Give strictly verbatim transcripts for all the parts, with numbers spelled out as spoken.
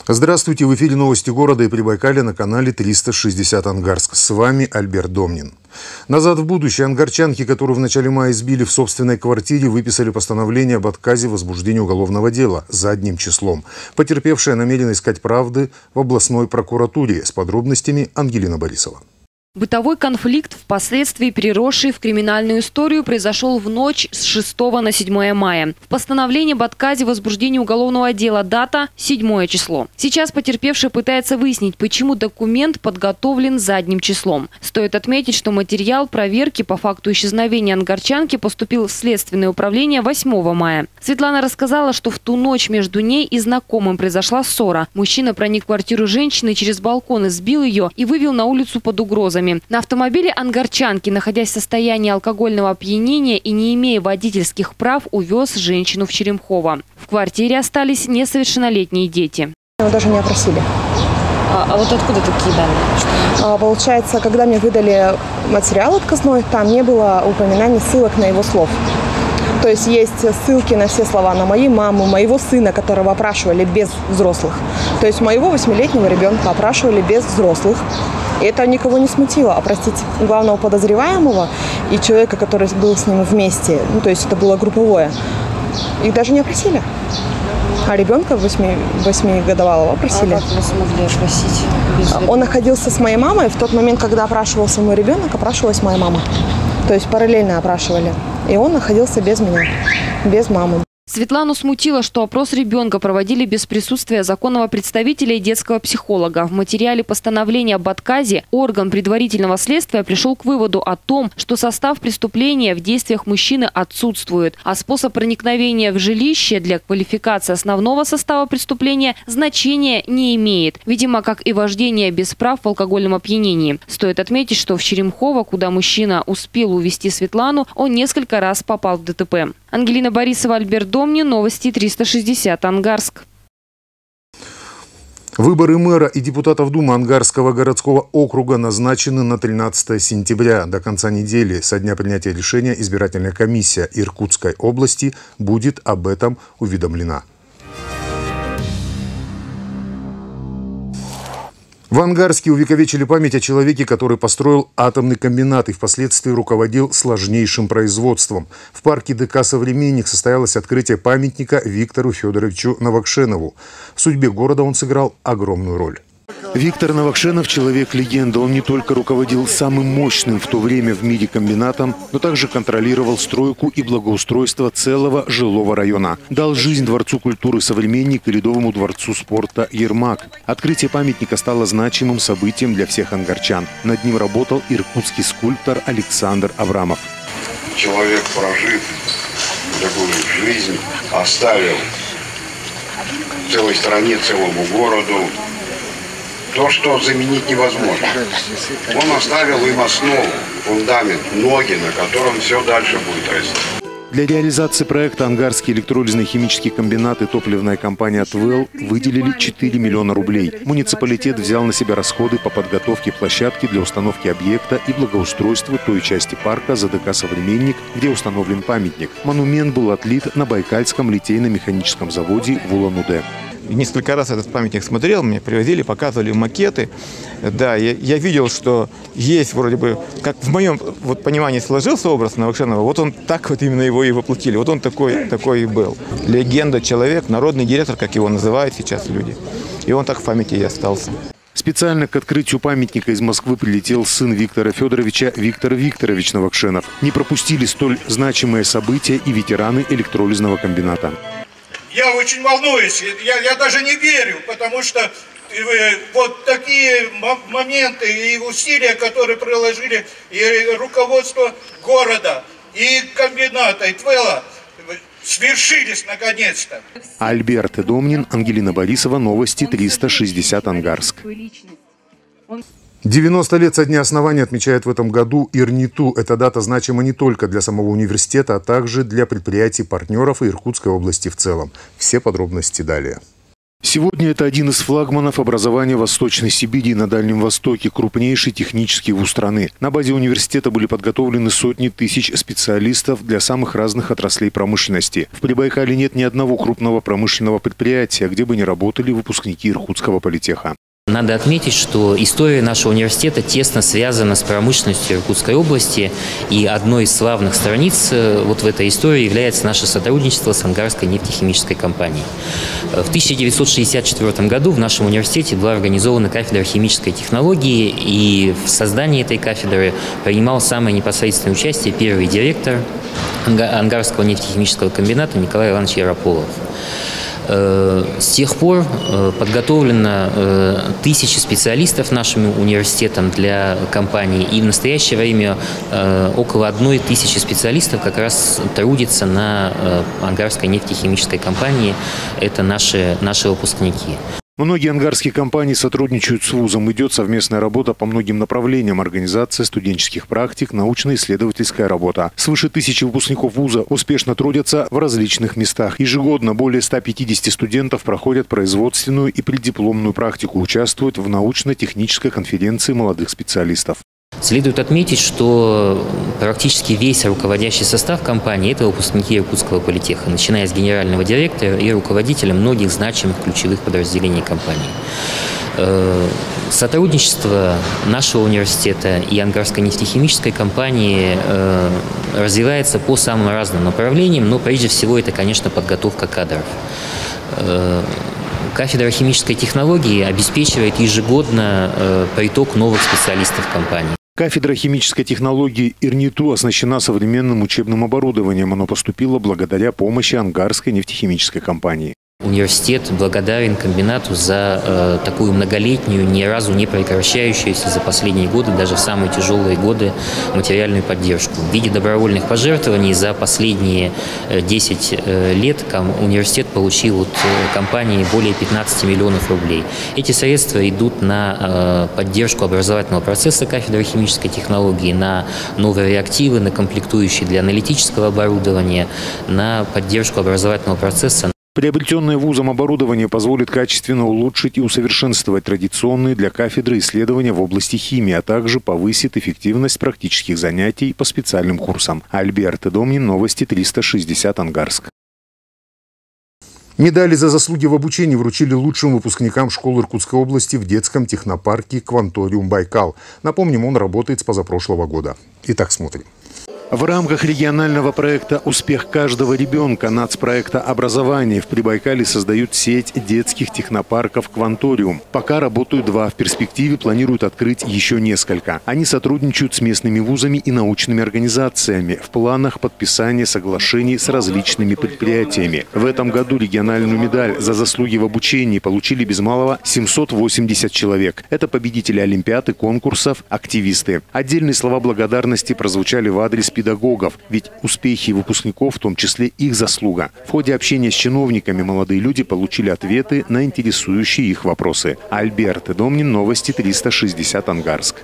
Здравствуйте, в эфире новости города и Прибайкалья на канале триста шестьдесят Ангарск. С вами Альберт Домнин. Назад в будущее ангарчанки, которую в начале мая избили в собственной квартире, выписали постановление об отказе в возбуждении уголовного дела задним числом. Потерпевшая намерена искать правды в областной прокуратуре. С подробностями Ангелина Борисова. Бытовой конфликт, впоследствии переросший в криминальную историю, произошел в ночь с шестого на седьмое мая. В постановлении об отказе в возбуждении уголовного дела дата – седьмое число. Сейчас потерпевшая пытается выяснить, почему документ подготовлен задним числом. Стоит отметить, что материал проверки по факту исчезновения ангарчанки поступил в Следственное управление восьмого мая. Светлана рассказала, что в ту ночь между ней и знакомым произошла ссора. Мужчина проник в квартиру женщины через балкон, избил ее и вывел на улицу под угрозами. На автомобиле ангарчанки, находясь в состоянии алкогольного опьянения и не имея водительских прав, увез женщину в Черемхово. В квартире остались несовершеннолетние дети. Его даже не опросили. А, а вот откуда такие данные? А, получается, когда мне выдали материал отказной, там не было упоминаний ссылок на его слов. То есть есть ссылки на все слова на мою маму, моего сына, которого опрашивали без взрослых. То есть моего восьмилетнего ребенка опрашивали без взрослых. И это никого не смутило. Опросить главного подозреваемого и человека, который был с ним вместе, ну, то есть это было групповое, их даже не опросили. А ребенка восьми, восьмигодовалого опросили. А как вы смогли опросить? Без... Он находился с моей мамой. В тот момент, когда опрашивался мой ребенок, опрашивалась моя мама. То есть параллельно опрашивали. И он находился без меня, без мамы. Светлану смутило, что опрос ребенка проводили без присутствия законного представителя и детского психолога. В материале постановления об отказе орган предварительного следствия пришел к выводу о том, что состав преступления в действиях мужчины отсутствует, а способ проникновения в жилище для квалификации основного состава преступления значения не имеет. Видимо, как и вождение без прав в алкогольном опьянении. Стоит отметить, что в Черемхово, куда мужчина успел увезти Светлану, он несколько раз попал в ДТП. Ангелина Борисова, Альберт Домнин, новости триста шестьдесят Ангарск. Выборы мэра и депутатов Думы Ангарского городского округа назначены на тринадцатое сентября. До конца недели, со дня принятия решения, избирательная комиссия Иркутской области будет об этом уведомлена. В Ангарске увековечили память о человеке, который построил атомный комбинат и впоследствии руководил сложнейшим производством. В парке ДК «Современник» состоялось открытие памятника Виктору Федоровичу Новокшенову. В судьбе города он сыграл огромную роль. Виктор Новокшенов – человек-легенда. Он не только руководил самым мощным в то время в мире комбинатом, но также контролировал стройку и благоустройство целого жилого района. Дал жизнь Дворцу культуры «Современник» и Ледовому дворцу спорта «Ермак». Открытие памятника стало значимым событием для всех ангарчан. Над ним работал иркутский скульптор Александр Абрамов. Человек, прожив такую жизнь, оставил целой стране, целому городу то, что заменить невозможно. Он оставил им основу, фундамент, ноги, на котором все дальше будет расти. Для реализации проекта Ангарский электролизный химический комбинат и топливная компания «Твел» выделили четыре миллиона рублей. Муниципалитет взял на себя расходы по подготовке площадки для установки объекта и благоустройству той части парка за ДК «Современник», где установлен памятник. Монумент был отлит на Байкальском литейно-механическом заводе в Улан-Удэ. Несколько раз этот памятник смотрел, мне привозили, показывали макеты. Да, я, я видел, что есть вроде бы, как в моем вот понимании сложился образ Новокшенова, вот он так вот именно его и воплотили. Вот он такой, такой и был. Легенда, человек, народный директор, как его называют сейчас люди. И он так в памяти и остался. Специально к открытию памятника из Москвы прилетел сын Виктора Федоровича Виктор Викторович Новокшенов. Не пропустили столь значимые события и ветераны электролизного комбината. Я очень волнуюсь, я, я даже не верю, потому что э, вот такие моменты и усилия, которые приложили и руководство города, и комбината, и ТВЭЛа, свершились наконец-то. Альберт Домнин, Ангелина Борисова, новости триста шестьдесят Ангарск. девяносто лет со дня основания отмечают в этом году ИРНИТУ. Эта дата значима не только для самого университета, а также для предприятий-партнеров и Иркутской области в целом. Все подробности далее. Сегодня это один из флагманов образования в Восточной Сибири и на Дальнем Востоке, крупнейший технический вуз страны. На базе университета были подготовлены сотни тысяч специалистов для самых разных отраслей промышленности. В Прибайкале нет ни одного крупного промышленного предприятия, где бы не работали выпускники Иркутского политеха. Надо отметить, что история нашего университета тесно связана с промышленностью Иркутской области, и одной из славных страниц вот в этой истории является наше сотрудничество с Ангарской нефтехимической компанией. В тысяча девятьсот шестьдесят четвёртом году в нашем университете была организована кафедра химической технологии, и в создании этой кафедры принимал самое непосредственное участие первый директор Ангарского нефтехимического комбината Николай Иванович Ярополов. С тех пор подготовлено тысячи специалистов нашим университетом для компании, и в настоящее время около одной тысячи специалистов как раз трудится на Ангарской нефтехимической компании. Это наши, наши выпускники. Многие ангарские компании сотрудничают с вузом. Идет совместная работа по многим направлениям: организация студенческих практик, научно-исследовательская работа. Свыше тысячи выпускников вуза успешно трудятся в различных местах. Ежегодно более ста пятидесяти студентов проходят производственную и преддипломную практику, участвуют в научно-технической конференции молодых специалистов. Следует отметить, что практически весь руководящий состав компании – это выпускники Иркутского политеха, начиная с генерального директора и руководителя многих значимых ключевых подразделений компании. Сотрудничество нашего университета и Ангарской нефтехимической компании развивается по самым разным направлениям, но прежде всего это, конечно, подготовка кадров. Кафедра химической технологии обеспечивает ежегодно приток новых специалистов в компании. Кафедра химической технологии ИРНИТУ оснащена современным учебным оборудованием. Оно поступило благодаря помощи Ангарской нефтехимической компании. Университет благодарен комбинату за э, такую многолетнюю, ни разу не прекращающуюся за последние годы, даже в самые тяжелые годы, материальную поддержку. В виде добровольных пожертвований за последние десять э, лет ком, университет получил от э, компании более пятнадцати миллионов рублей. Эти средства идут на э, поддержку образовательного процесса кафедры химической технологии, на новые реактивы, на комплектующие для аналитического оборудования, на поддержку образовательного процесса. Приобретенное вузом оборудование позволит качественно улучшить и усовершенствовать традиционные для кафедры исследования в области химии, а также повысит эффективность практических занятий по специальным курсам. Альберт Домнин, новости триста шестьдесят, Ангарск. Медали за заслуги в обучении вручили лучшим выпускникам школ Иркутской области в детском технопарке «Кванториум Байкал». Напомним, он работает с позапрошлого года. Итак, смотрим. В рамках регионального проекта «Успех каждого ребенка» нацпроекта образования в Прибайкале создают сеть детских технопарков «Кванториум». Пока работают два, в перспективе планируют открыть еще несколько. Они сотрудничают с местными вузами и научными организациями. В планах подписания соглашений с различными предприятиями. В этом году региональную медаль за заслуги в обучении получили без малого семьсот восемьдесят человек. Это победители олимпиад и конкурсов, активисты. Отдельные слова благодарности прозвучали в адрес педагогов, ведь успехи выпускников, в том числе их заслуга. В ходе общения с чиновниками молодые люди получили ответы на интересующие их вопросы. Альберт Домнин, новости триста шестьдесят, Ангарск.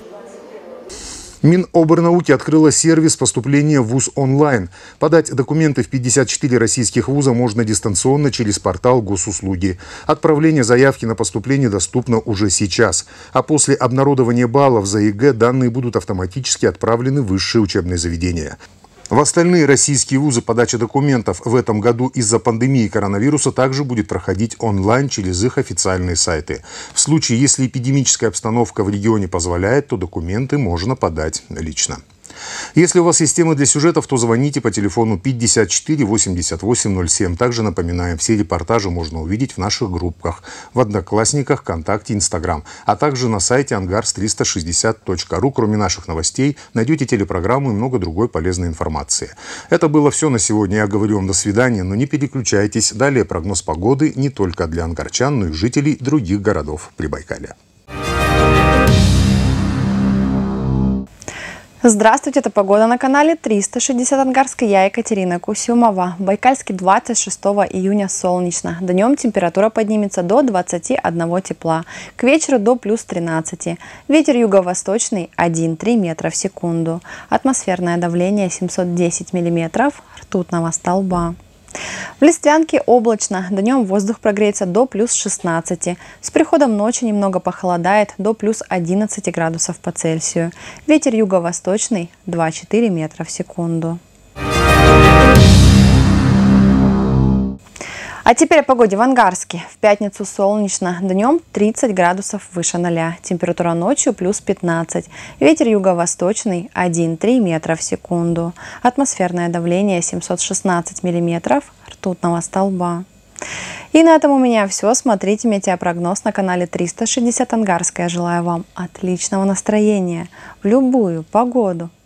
Миноборнауки открыла сервис поступления в вуз онлайн. Подать документы в пятьдесят четыре российских вуза можно дистанционно через портал госуслуги. Отправление заявки на поступление доступно уже сейчас. А после обнародования баллов за ЕГЭ данные будут автоматически отправлены в высшие учебные заведения. В остальные российские вузы подача документов в этом году из-за пандемии коронавируса также будет проходить онлайн через их официальные сайты. В случае, если эпидемическая обстановка в регионе позволяет, то документы можно подать лично. Если у вас есть темы для сюжетов, то звоните по телефону пятьдесят четыре восемьдесят восемь ноль семь. Также напоминаем, все репортажи можно увидеть в наших группах в Одноклассниках, ВКонтакте, Инстаграм, а также на сайте ангарс триста шестьдесят точка ру. Кроме наших новостей, найдете телепрограмму и много другой полезной информации. Это было все на сегодня. Я говорю вам до свидания, но не переключайтесь. Далее прогноз погоды не только для ангарчан, но и жителей других городов Прибайкалья. Здравствуйте, это погода на канале триста шестьдесят Ангарска. Я Екатерина Кусюмова. В Байкальске двадцать шестого июня солнечно. Днем температура поднимется до двадцати одного тепла. К вечеру до плюс тринадцати. Ветер юго-восточный один-три метра в секунду. Атмосферное давление семьсот десять миллиметров ртутного столба. В Листвянке облачно. Днем воздух прогреется до плюс шестнадцати. С приходом ночи немного похолодает до плюс одиннадцати градусов по Цельсию. Ветер юго-восточный два-четыре метра в секунду. А теперь о погоде в Ангарске. В пятницу солнечно. Днем тридцать градусов выше ноля. Температура ночью плюс пятнадцать. Ветер юго-восточный один-три метра в секунду. Атмосферное давление семьсот шестнадцать миллиметров ртутного столба. И на этом у меня все. Смотрите метеопрогноз на канале триста шестьдесят Ангарская. Желаю вам отличного настроения в любую погоду.